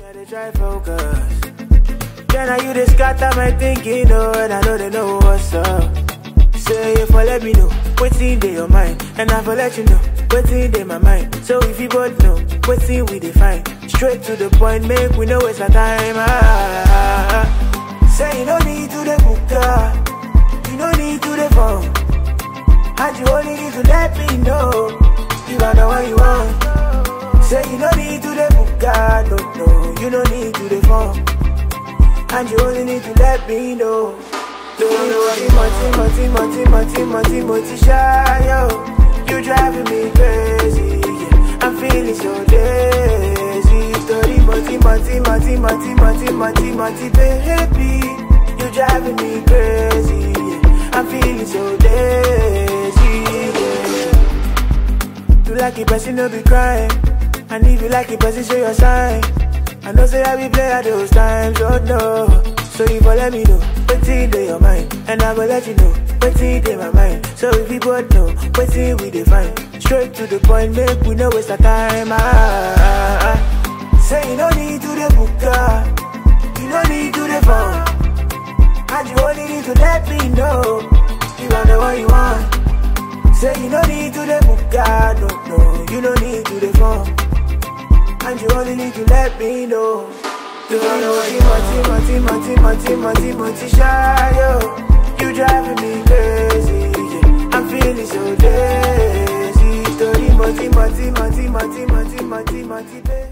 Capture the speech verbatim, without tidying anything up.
I dey try focus. Then I you dey scatter my thinking, oh, and I know they know what's up. Say if I let me know what's in your mind, and I will let you know what's in my mind. So if you both know what's in we define, straight to the point, make we know it's our time. Ah, say you no need to the book, you no need to the phone, and you only need to let me know if I know what you want. Say you no need to the book, no, no, you no need to the phone, and you only need to let me know. Don't know Timothy, Timothy, Timothy, Timothy, Timothy, shy, yo. You driving me crazy, yeah. I'm feeling so lazy. Story, Timothy, Timothy, Timothy, Timothy, Timothy, baby. You driving me crazy, yeah. I'm feeling so lazy, yeah. You like it, but you no be crying. And if you like it, but you show your sign. I know say I be play at those times, oh no. So if you let me know what's in your mind, and I will let you know what's in my mind. So if you both know what's in we define, straight to the point, make we know it's our time. Ah, ah, ah. Say you no need to the book, you no need to the phone, and you only need to let me know if I know what you want. Say you no need to the book, no, no, you no need to the phone, and you only need to let me know. You know Timothy, Timothy, Timothy, Timothy, Timothy, shy, yo. You driving me crazy, yeah. I'm feeling so lazy. Story, Timothy, Timothy, Timothy, Timothy, Timothy, Timothy,